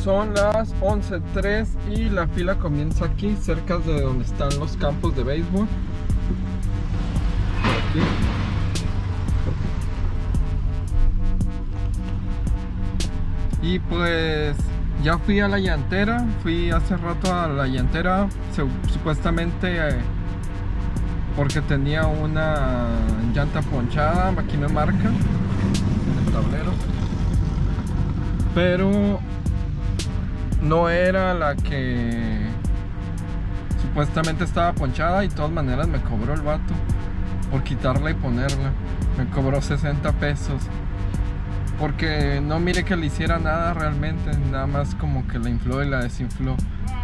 Son las 11:03 y la fila comienza aquí, cerca de donde están los campos de béisbol. Por aquí. Y pues ya fui a la llantera, fui hace rato a la llantera, supuestamente porque tenía una llanta ponchada, aquí me marca en el tablero, pero no era la que supuestamente estaba ponchada y de todas maneras me cobró el vato por quitarla y ponerla. Me cobró 60 pesos porque no mire que le hiciera nada realmente, nada más como que la infló y la desinfló.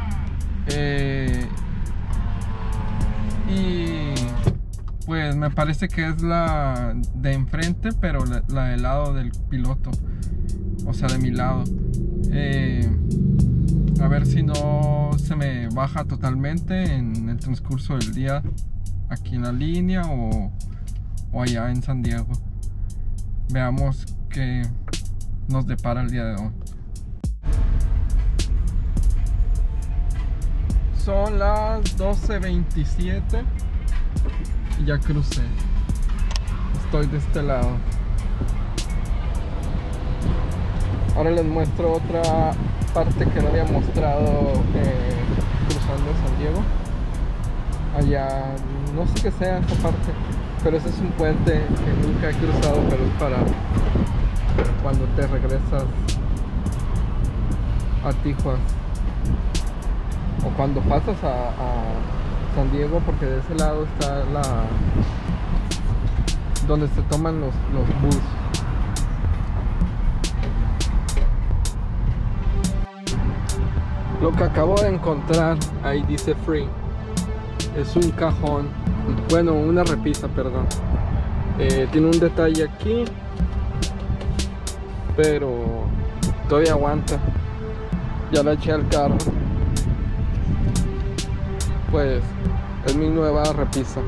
Y pues me parece que es la de enfrente, pero la del lado del piloto, o sea, de mi lado. A ver si no se me baja totalmente en el transcurso del día aquí en la línea o allá en San Diego. Veamos qué nos depara el día de hoy. Son las 12:27 y ya crucé. Estoy de este lado. Ahora les muestro otra parte que no había mostrado cruzando San Diego. Allá, no sé qué sea esta parte, pero ese es un puente que nunca he cruzado, pero es para cuando te regresas a Tijuana o cuando pasas a San Diego, porque de ese lado está donde se toman los bus. Lo que acabo de encontrar, ahí dice free, es un cajón, bueno, una repisa, perdón. Tiene un detalle aquí, pero todavía aguanta. Ya la eché al carro. Pues es mi nueva repisa.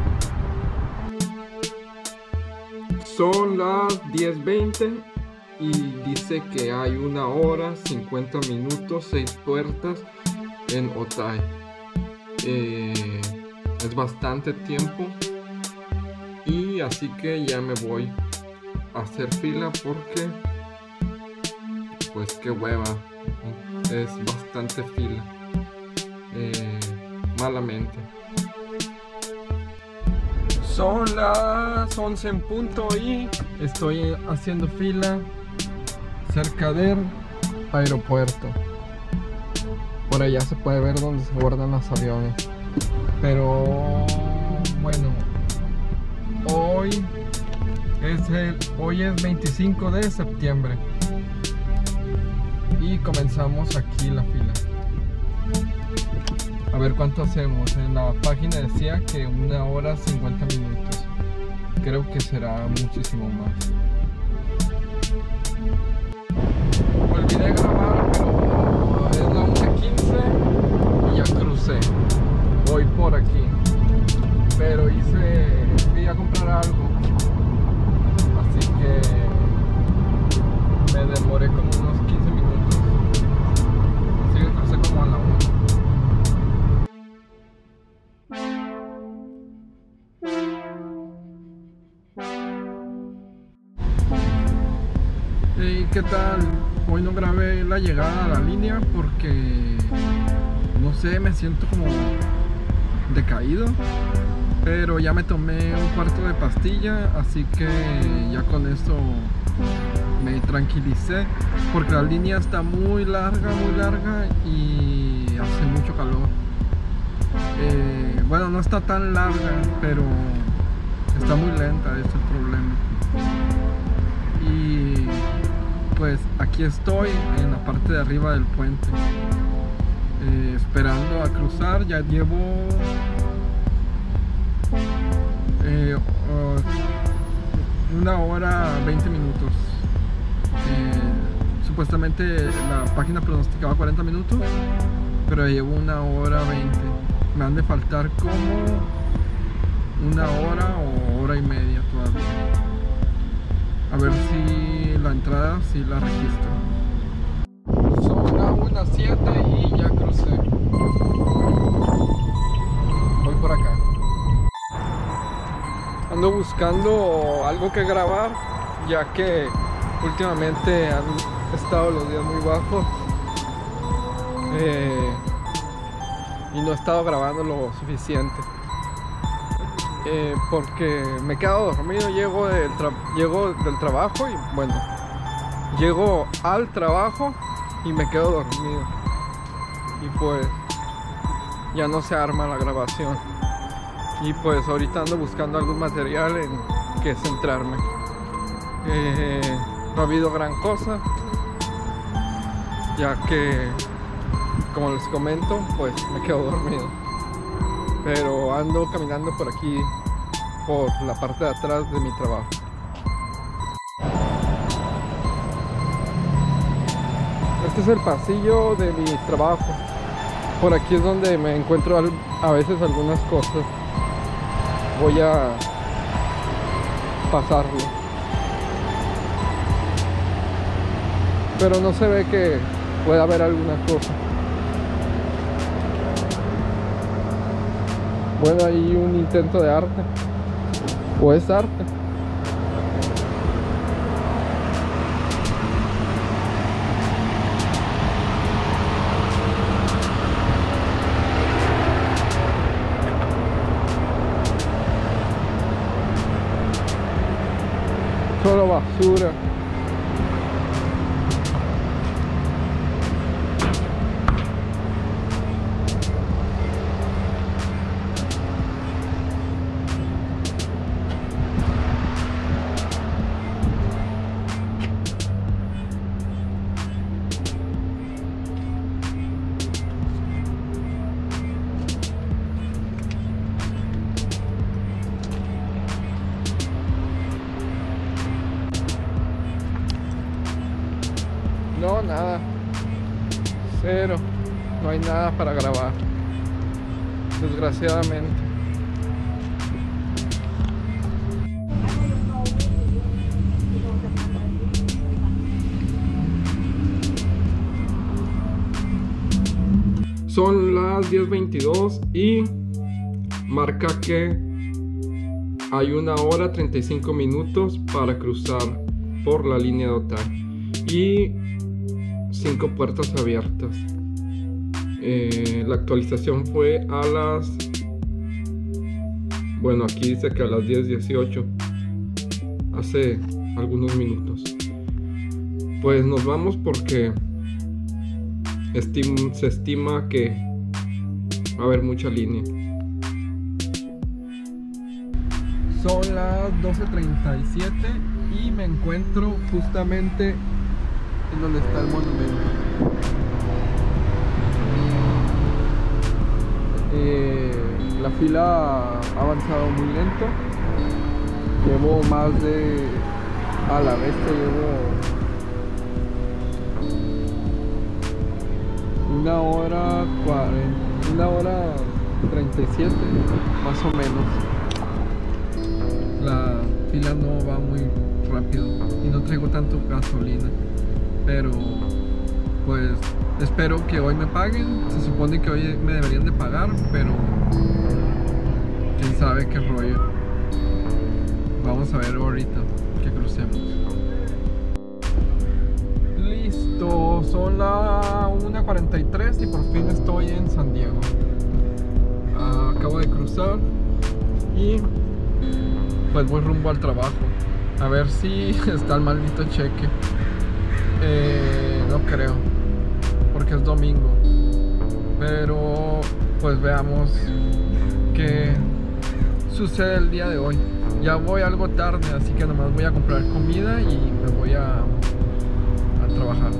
Son las 10:20 y dice que hay 1 hora, 50 minutos, 6 puertas en Otay. Es bastante tiempo y así que ya me voy a hacer fila porque pues qué hueva, es bastante fila, malamente. Son las 11 en punto y estoy haciendo fila cerca del aeropuerto. Por allá se puede ver donde se guardan los aviones. Pero bueno, hoy es 25 de septiembre y comenzamos aquí la fila. A ver cuánto hacemos. En la página decía que 1 hora 50 minutos. Creo que será muchísimo más. Olvidé grabar, pero es la 11:15 y ya crucé. Voy por aquí, pero fui a comprar algo, así que me demoré como unos 15 minutos, así que crucé como a la 1. ¿Y qué tal? Hoy no grabé la llegada a la línea porque no sé, me siento como decaído, pero ya me tomé un cuarto de pastilla, así que ya con eso me tranquilicé, porque la línea está muy larga y hace mucho calor. Bueno, no está tan larga, pero está muy lenta, ese es el problema. Y pues aquí estoy en la parte de arriba del puente, esperando a cruzar. Ya llevo 1 hora 20 minutos. Supuestamente la página pronosticaba 40 minutos, pero llevo 1 hora 20. Me han de faltar como 1 hora o hora y media todavía. A ver si la entrada sí la registro. Son las buscando algo que grabar, ya que últimamente han estado los días muy bajos y no he estado grabando lo suficiente porque me he quedado dormido. Llego del trabajo y bueno, llego al trabajo y me quedo dormido y pues ya no se arma la grabación. Y pues ahorita ando buscando algún material en que centrarme. No ha habido gran cosa, ya que, como les comento, pues me quedo dormido. Pero ando caminando por aquí, por la parte de atrás de mi trabajo. Este es el pasillo de mi trabajo. Por aquí es donde me encuentro a veces algunas cosas. Voy a pasarlo, pero no se ve que pueda haber alguna cosa. Bueno, hay un intento de arte, o es arte. Solo basura. No, nada. Cero. No hay nada para grabar, desgraciadamente. Son las 10:22 y marca que hay 1 hora 35 minutos para cruzar por la línea de Otay y 5 puertas abiertas. La actualización fue a las... Bueno, aquí dice que a las 10:18, hace algunos minutos. Pues nos vamos porque se estima que va a haber mucha línea. Son las 12:37 y me encuentro justamente en donde está el monumento. La fila ha avanzado muy lento. Llevo más de... a la vez llevo 1 hora 40, 1 hora 37 más o menos. La fila no va muy rápido y no traigo tanto gasolina, pero pues espero que hoy me paguen. Se supone que hoy me deberían de pagar, pero quién sabe qué rollo. Vamos a ver ahorita que crucemos. Listo, son las 1:43 y por fin estoy en San Diego. Acabo de cruzar y pues voy rumbo al trabajo. A ver si está el maldito cheque. No creo, porque es domingo. Pero pues veamos qué sucede el día de hoy. Ya voy algo tarde, así que nomás voy a comprar comida y me voy a trabajar.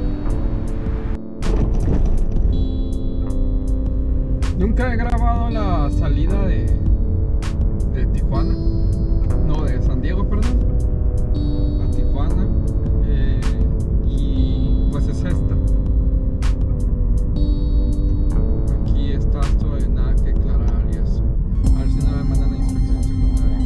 Nunca he grabado la salida de Tijuana. No, de San Diego, perdón. A Tijuana. Y pues es esta. Aquí está esto de nada que aclarar y eso. A ver si no me mandan a inspección secundaria.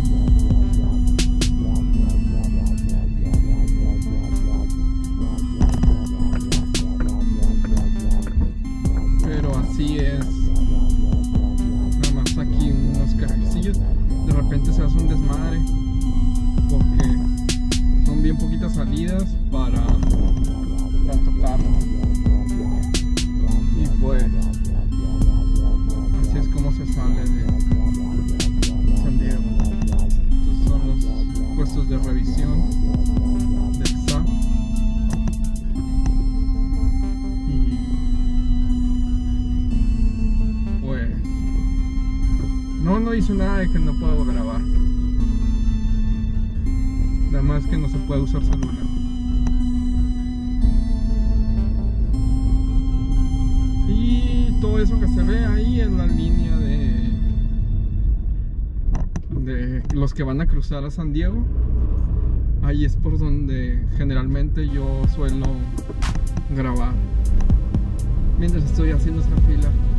Pero así es. Nada más aquí unos carrilecillos. De repente se hace un desmadre dice nada de que no puedo grabar. Nada más que no se puede usar celular. Y todo eso que se ve ahí es la línea de los que van a cruzar a San Diego. Ahí es por donde generalmente yo suelo grabar mientras estoy haciendo esta fila.